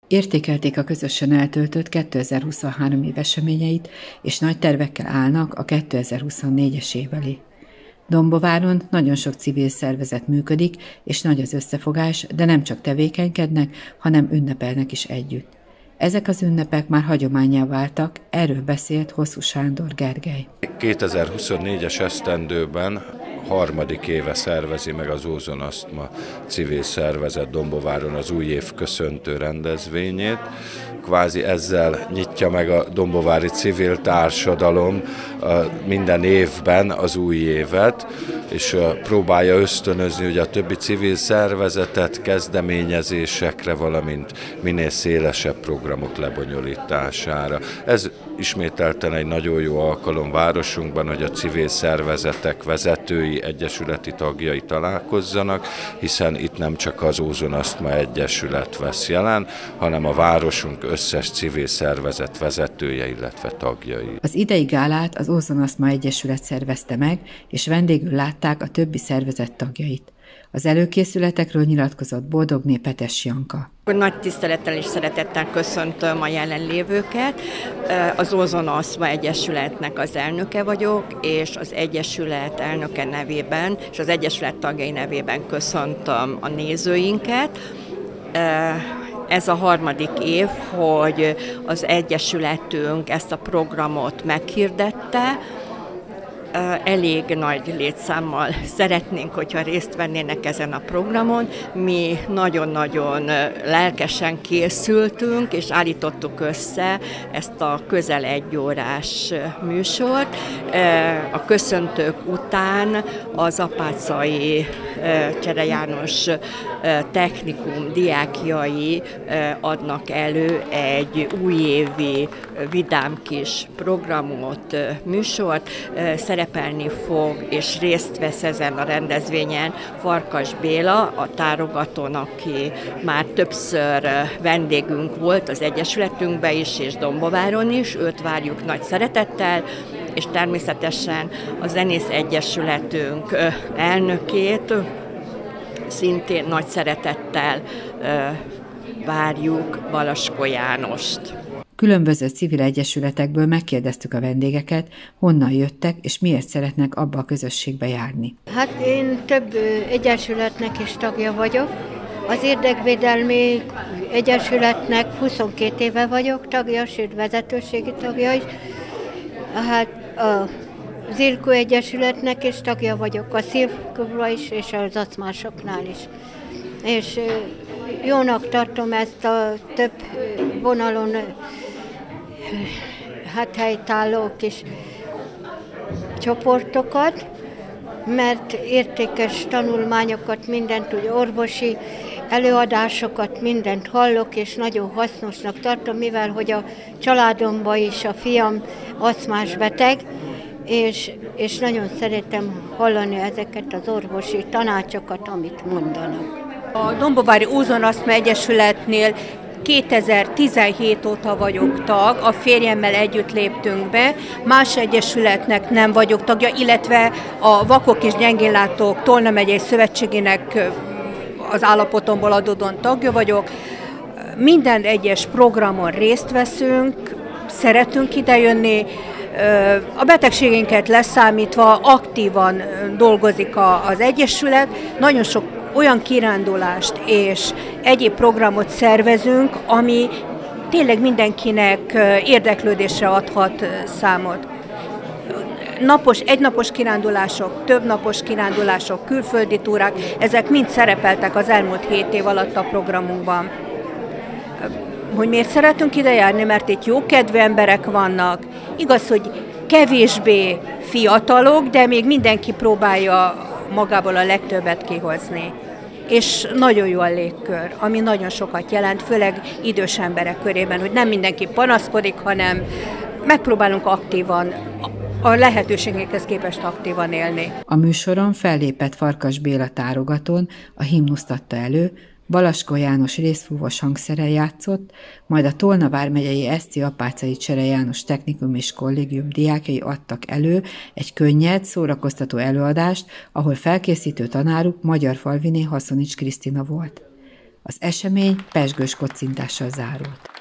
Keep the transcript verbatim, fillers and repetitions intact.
Értékelték a közösen eltöltött kétezer-huszonhárom év eseményeit, és nagy tervekkel állnak a kétezer-huszonnégyes év elé. Dombováron nagyon sok civil szervezet működik, és nagy az összefogás, de nem csak tevékenykednek, hanem ünnepelnek is együtt. Ezek az ünnepek már hagyománnyá váltak, erről beszélt Hosszú Sándor Gergely. kétezer-huszonnégyes esztendőben harmadik éve szervezi meg az Ózonasztma civil szervezet Dombováron az új év köszöntő rendezvényét. Kvázi ezzel nyitja meg a dombovári civil társadalom minden évben az új évet, és próbálja ösztönözni hogy a többi civil szervezetet kezdeményezésekre, valamint minél szélesebb programok lebonyolítására. Ez ismételten egy nagyon jó alkalom városunkban, hogy a civil szervezetek vezetői, egyesületi tagjai találkozzanak, hiszen itt nem csak az Ózonasztma Egyesület vesz jelen, hanem a városunk összes civil szervezet vezetője, illetve tagjai. Az idei gálát az Ózonasztma Egyesület szervezte meg, és vendégül látták a többi szervezet tagjait. Az előkészületekről nyilatkozott Boldogné Petes Janka. Nagy tisztelettel és szeretettel köszöntöm a jelenlévőket. Az Ózonasztma Egyesületnek az elnöke vagyok, és az Egyesület elnöke nevében, és az Egyesület tagjai nevében köszöntöm a nézőinket. Ez a harmadik év, hogy az Egyesületünk ezt a programot meghirdette. Elég nagy létszámmal szeretnénk, hogyha részt vennének ezen a programon. Mi nagyon-nagyon lelkesen készültünk, és állítottuk össze ezt a közel egy órás műsort. A köszöntők után az apáczai Csere János Technikum diákjai adnak elő egy újévi vidám kis programot, műsort. Szerepelni fog és részt vesz ezen a rendezvényen Farkas Béla, a tárogatón, aki már többször vendégünk volt az Egyesületünkben is, és Dombováron is, őt várjuk nagy szeretettel, és természetesen a Zenész Egyesületünk elnökét szintén nagy szeretettel várjuk, Balaskó Jánost. Különböző civil egyesületekből megkérdeztük a vendégeket, honnan jöttek és miért szeretnek abba a közösségbe járni. Hát én több egyesületnek is tagja vagyok. Az Érdekvédelmi Egyesületnek huszonkét éve vagyok tagja, sőt vezetőségi tagja is. Hát az Ilkó Egyesületnek is tagja vagyok, a Szívklubra is, és az acmásoknál is. És jónak tartom ezt a több vonalon hát helytálló kis csoportokat, mert értékes tanulmányokat, mindent, úgy orvosi előadásokat, mindent hallok, és nagyon hasznosnak tartom, mivel hogy a családomban is a fiam aszmás beteg, és, és nagyon szeretem hallani ezeket az orvosi tanácsokat, amit mondanak. A Dombovári Ózonasztma Egyesületnél kétezer-tizenhét óta vagyok tag, a férjemmel együtt léptünk be, más egyesületnek nem vagyok tagja, illetve a Vakok és Gyengénlátók Tolna megyei szövetségének az állapotomból adódóan tagja vagyok. Minden egyes programon részt veszünk, szeretünk idejönni, a betegségeinket leszámítva aktívan dolgozik az Egyesület, nagyon sok olyan kirándulást és egyéb programot szervezünk, ami tényleg mindenkinek érdeklődésre adhat számot. Napos, egynapos kirándulások, többnapos kirándulások, külföldi túrák, ezek mind szerepeltek az elmúlt hét év alatt a programunkban. Hogy miért szeretünk ide járni? Mert itt jókedvű emberek vannak. Igaz, hogy kevésbé fiatalok, de még mindenki próbálja magából a legtöbbet kihozni. És nagyon jó a légkör, ami nagyon sokat jelent, főleg idős emberek körében, hogy nem mindenki panaszkodik, hanem megpróbálunk aktívan, a lehetőségekhez képest aktívan élni. A műsoron fellépett Farkas Béla tárogatón, a himnuszt adta elő, Balaskó János részfúvós hangszerrel játszott, majd a Tolna vármegyei Eszti Apáczai Csere János Technikum és Kollégium diákjai adtak elő egy könnyed, szórakoztató előadást, ahol felkészítő tanáruk Magyarfalviné Haszonics Krisztina volt. Az esemény pezsgős kocintással zárult.